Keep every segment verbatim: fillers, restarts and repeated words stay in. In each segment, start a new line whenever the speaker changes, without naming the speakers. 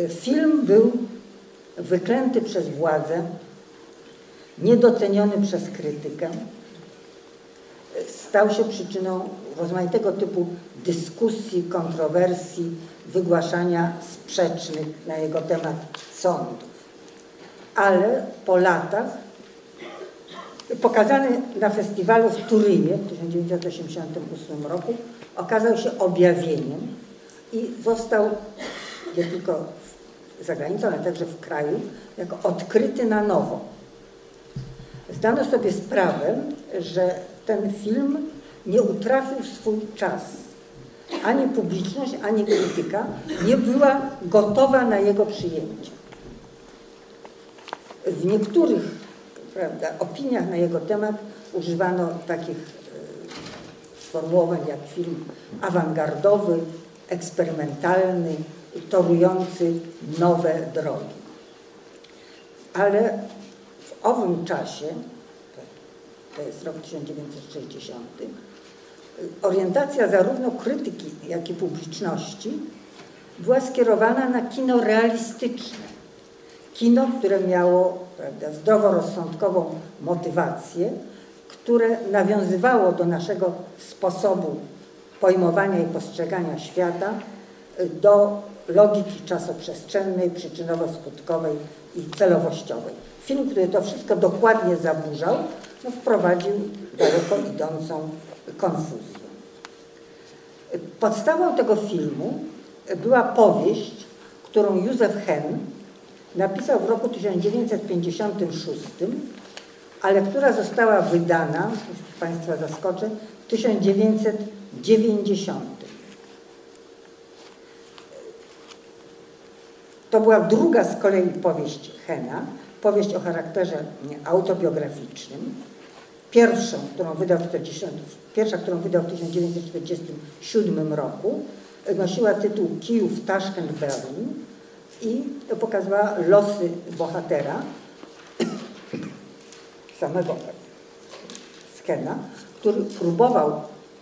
Film był wyklęty przez władzę, niedoceniony przez krytykę, stał się przyczyną rozmaitego typu dyskusji, kontrowersji, wygłaszania sprzecznych na jego temat sądów. Ale po latach, pokazany na festiwalu w Turynie w tysiąc dziewięćset osiemdziesiątym ósmym roku, okazał się objawieniem i został nie tylko za granicą, ale także w kraju, jako odkryty na nowo. Zdano sobie sprawę, że ten film nie utrafił w swój czas. Ani publiczność, ani krytyka nie była gotowa na jego przyjęcie. W niektórych, prawda, opiniach na jego temat używano takich e, sformułowań jak film awangardowy, eksperymentalny, torujący nowe drogi. Ale w owym czasie, to jest rok tysiąc dziewięćset sześćdziesiąty, orientacja zarówno krytyki, jak i publiczności była skierowana na kino realistyczne. Kino, które miało, prawda, zdroworozsądkową motywację, które nawiązywało do naszego sposobu pojmowania i postrzegania świata, do logiki czasoprzestrzennej, przyczynowo-skutkowej i celowościowej. Film, który to wszystko dokładnie zaburzał, no, wprowadził daleko idącą konfuzję. Podstawą tego filmu była powieść, którą Józef Henn napisał w roku tysiąc dziewięćset pięćdziesiątym szóstym, ale która została wydana, już Państwa zaskoczę, w tysiąc dziewięćset dziewięćdziesiątym. To była druga z kolei powieść Henna, powieść o charakterze autobiograficznym. Pierwszą, którą wydał w pierwsza, którą wydał w tysiąc dziewięćset czterdziestym siódmym roku, nosiła tytuł Kijów, Taszkent, Berlin i pokazywała losy bohatera, samego Henna, który próbował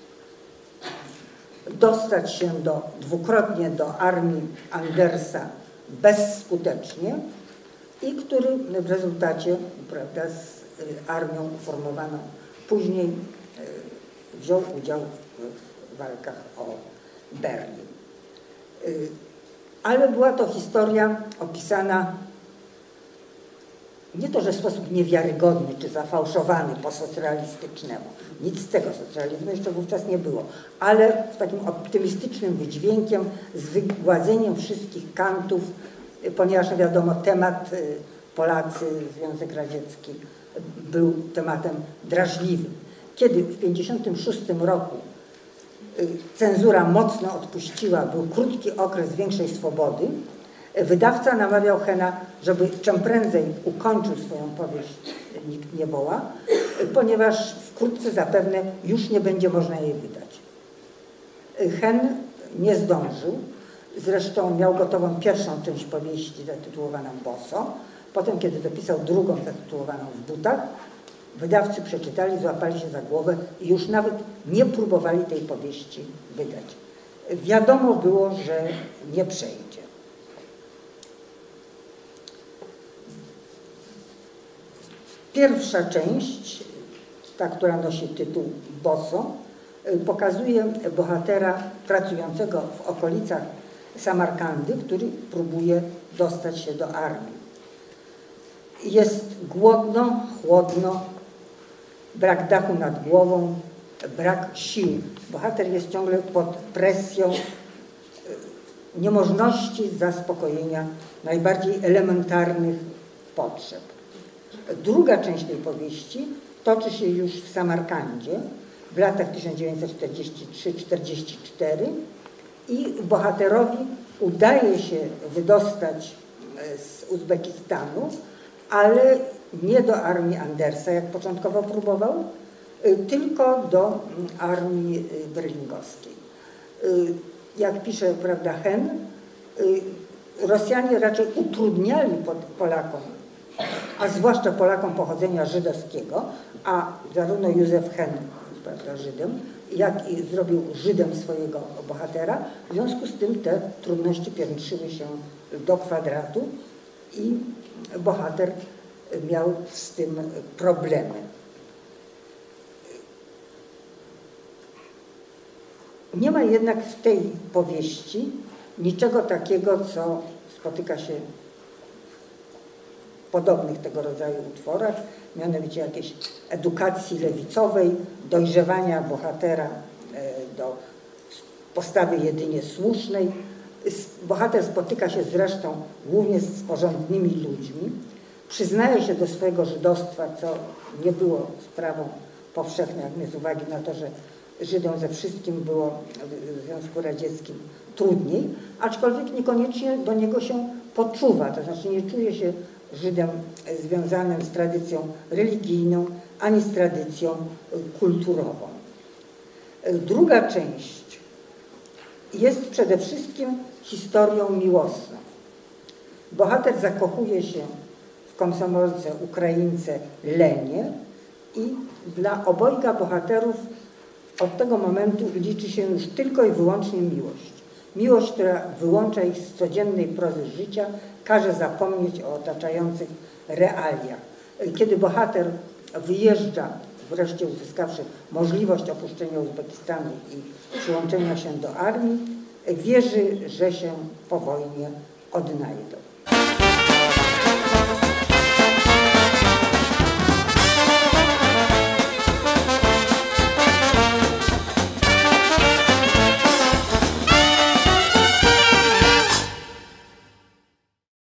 dostać się do, dwukrotnie do armii Andersa bezskutecznie i który w rezultacie, prawda, z armią uformowaną później wziął udział w walkach o Berlin. Ale była to historia opisana nie to, że w sposób niewiarygodny czy zafałszowany po socrealistycznemu. Nic z tego, socrealizmu jeszcze wówczas nie było. Ale z takim optymistycznym wydźwiękiem, z wygładzeniem wszystkich kantów, ponieważ wiadomo, temat Polacy, Związek Radziecki był tematem drażliwym. Kiedy w tysiąc dziewięćset pięćdziesiątym szóstym roku cenzura mocno odpuściła, był krótki okres większej swobody, wydawca namawiał Henna, żeby czym prędzej ukończył swoją powieść Nikt nie woła, ponieważ wkrótce zapewne już nie będzie można jej wydać. Henn nie zdążył, zresztą miał gotową pierwszą część powieści zatytułowaną Boso. Potem, kiedy dopisał drugą zatytułowaną W butach, wydawcy przeczytali, złapali się za głowę i już nawet nie próbowali tej powieści wydać. Wiadomo było, że nie przejdzie. Pierwsza część, ta, która nosi tytuł Boso, pokazuje bohatera pracującego w okolicach Samarkandy, który próbuje dostać się do armii. Jest głodno, chłodno, brak dachu nad głową, brak sił. Bohater jest ciągle pod presją niemożności zaspokojenia najbardziej elementarnych potrzeb. Druga część tej powieści toczy się już w Samarkandzie w latach tysiąc dziewięćset czterdziestym trzecim do czterdziestego czwartego i bohaterowi udaje się wydostać z Uzbekistanu, ale nie do armii Andersa, jak początkowo próbował, tylko do armii berlingowskiej. Jak pisze, prawda, Henn, Rosjanie raczej utrudniali Polakom, a zwłaszcza Polakom pochodzenia żydowskiego, a zarówno Józef Henn, prawda, Żydem, jak i zrobił Żydem swojego bohatera. W związku z tym te trudności piętrzyły się do kwadratu i bohater miał z tym problemy. Nie ma jednak w tej powieści niczego takiego, co spotyka się w podobnych tego rodzaju utworach, mianowicie jakiejś edukacji lewicowej, dojrzewania bohatera do postawy jedynie słusznej. Bohater spotyka się zresztą głównie z porządnymi ludźmi, przyznaje się do swojego żydostwa, co nie było sprawą powszechną, jak z uwagi na to, że Żydom ze wszystkim było w Związku Radzieckim trudniej, aczkolwiek niekoniecznie do niego się poczuwa, to znaczy nie czuje się Żydem związanym z tradycją religijną, ani z tradycją kulturową. Druga część jest przede wszystkim historią miłosną. Bohater zakochuje się w komsomolce Ukraińce Lenie i dla obojga bohaterów od tego momentu liczy się już tylko i wyłącznie miłość. Miłość, która wyłącza ich z codziennej prozy życia, każe zapomnieć o otaczających realiach. Kiedy bohater wyjeżdża, wreszcie uzyskawszy możliwość opuszczenia Uzbekistanu i przyłączenia się do armii, wierzy, że się po wojnie odnajdą.